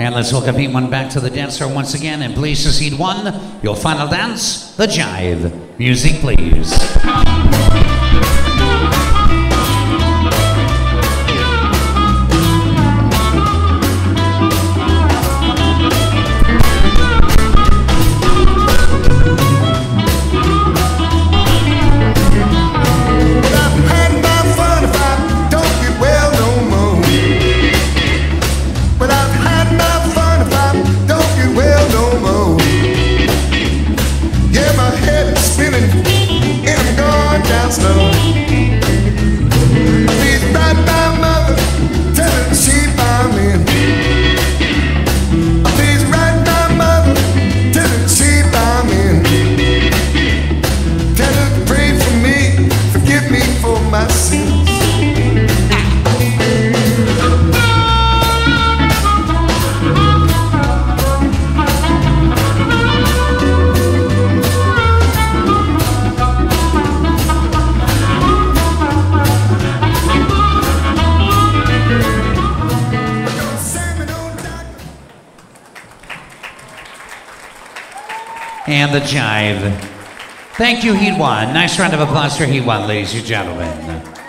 And let's welcome Heat 1 back to the dance floor once again. And please to Heat 1, your final dance, the Jive. Music, please. And the Jive. Thank you, Heat 1. Nice round of applause for Heat 1, ladies and gentlemen.